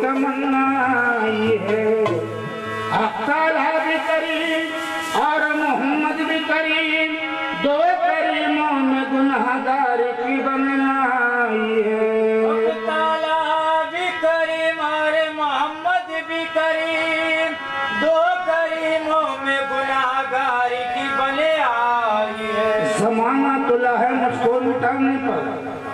तमन्ना ये है। अक्ताला भी करीम और मोहम्मद भी करीम, दो करीमों में गुनाहगार की बनाई है। अक्ताला भी करीम और मोहम्मद भी करीम, दो करीमों में गुनाहगार की बने आई है। ज़माना तुला है मुझको मिटाने पर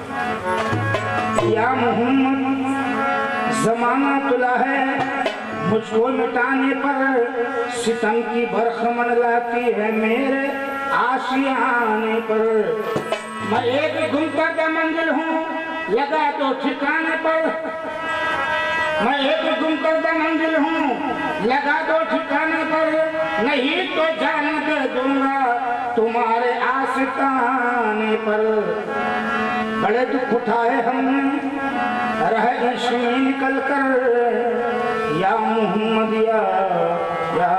या मोहम्मद, ज़माना तुला है मुझको मिटाने पर, सितम की बरख मनलाती है मेरे आशियाने पर। मैं एक गुमकर्द मंजिल हूँ लगा तो ठिकाने पर, मैं एक गुमकर्द मंजिल हूँ लगा दो ठिकाने पर, नहीं तो जान दे दूंगा तुम्हारे आशिकाने पर। बड़े दुख उठाए हमने रहे इश्क में निकल कर, या मोहम्मद या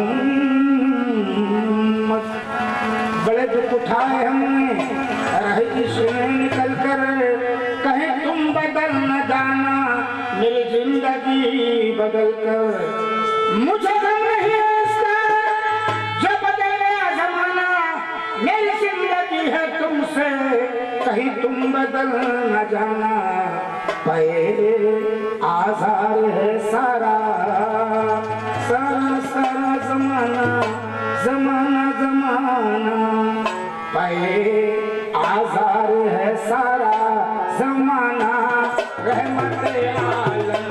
मोहम्मद। बड़े दुख उठाए हमने रहे इश्क में निकल कर, कहीं तुम बदल न जाना मेरी जिंदगी बदल कर। मुझे गम नहीं है इसका जो बदल गया जमाना, मेरी जिंदगी है तुमसे कहीं तुम बदल न जाना। पे आज़ार है सारा सारा सारा जमाना जमाना जमाना, पे आज़ार है सारा जमाना रहमत आलम।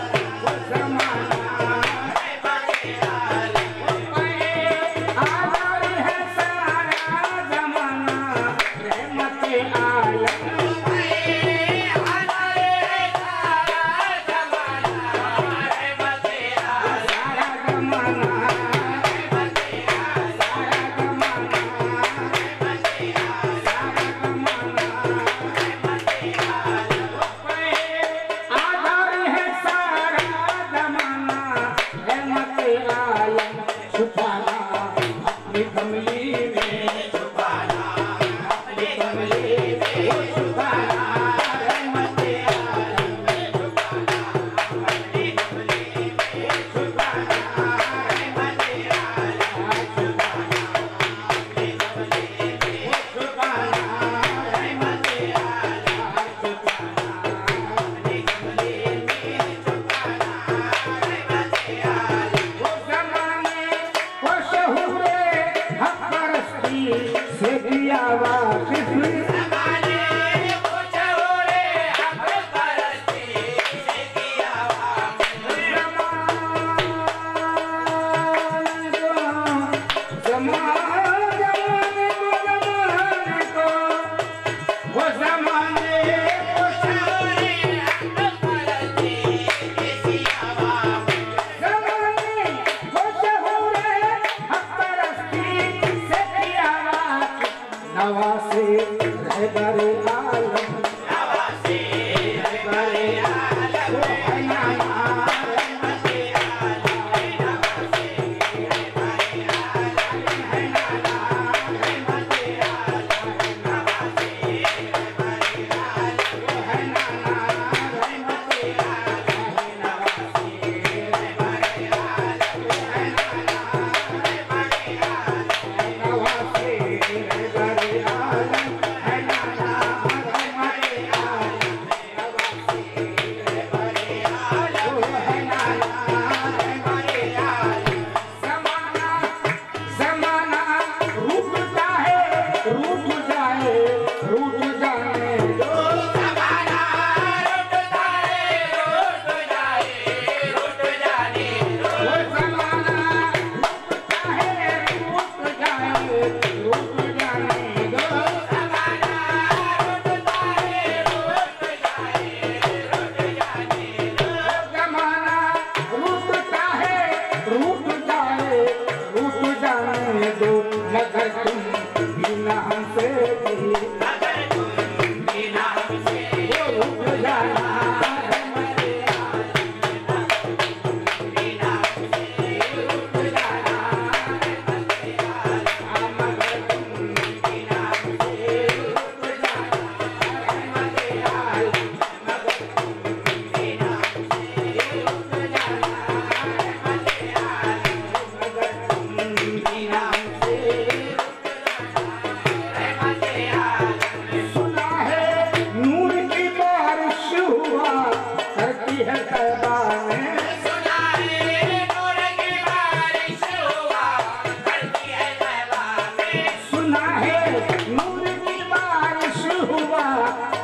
आज़ाद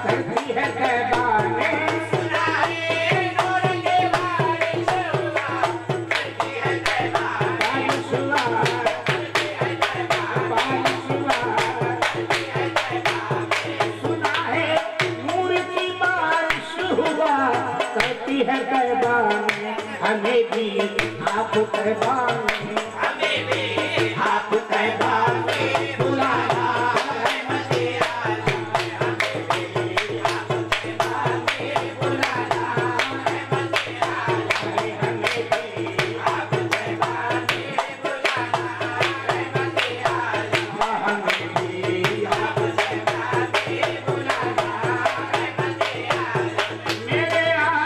करती है कहबाने है कहबाने हमें भी आप कहबाने हमें भी आप कहबाने बुलाया रहमते आलम हमें भी आप कहबाने बुलाया रहमते आलम हमें भी आप कहबाने बुलाया रहमते आलम हमें भी आप कहबाने बुलाया रहमते आलम मेरे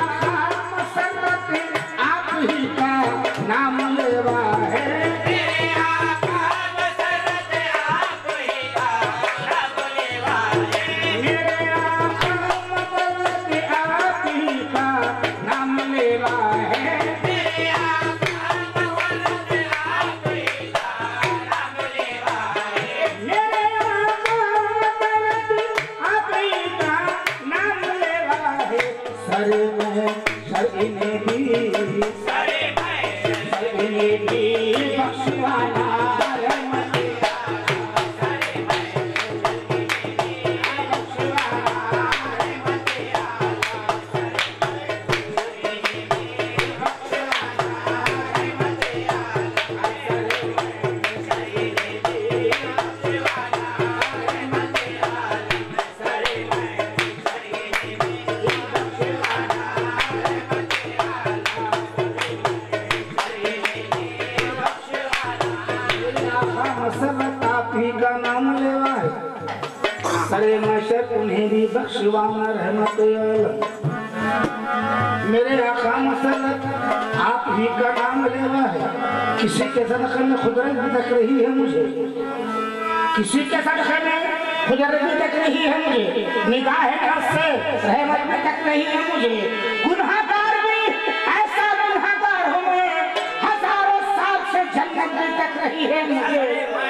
नाम लेवा है मेरे आका मसरत आप ही का नाम लेवा है मेरे आका मसरत आप ही का नाम लेवा है मेरे आका मसरत आप ही का नाम लेवा है मेरे आका मसरत आप ही का नाम लेवा है सर में सर इन्हें भी बख्शवाना रहमते आलम सरे में बख्शवाना रहमते आलम सरे में बख्शवाना रहमते आलम सरे में बख्शवाना रहमते आलम सरे में बख्शवाना रहमते आलम मसरत आप ही का नाम लेवा है सरे मशर उन्हें भी बख्शवाना रहमत आलम मेरे आका मसरत आप ही का नाम लेवा है किसी के सदक़े में खुदरत भी तक रही है मुझे किसी के सदक़े में खुदरत भी तक रही है मुझे निगाह से रहमत भी तक रही है मुझे गुनहगार भी ऐसा गुनहगार हूँ मैं हजारों साल से जन्नत भी तक रही है मुझे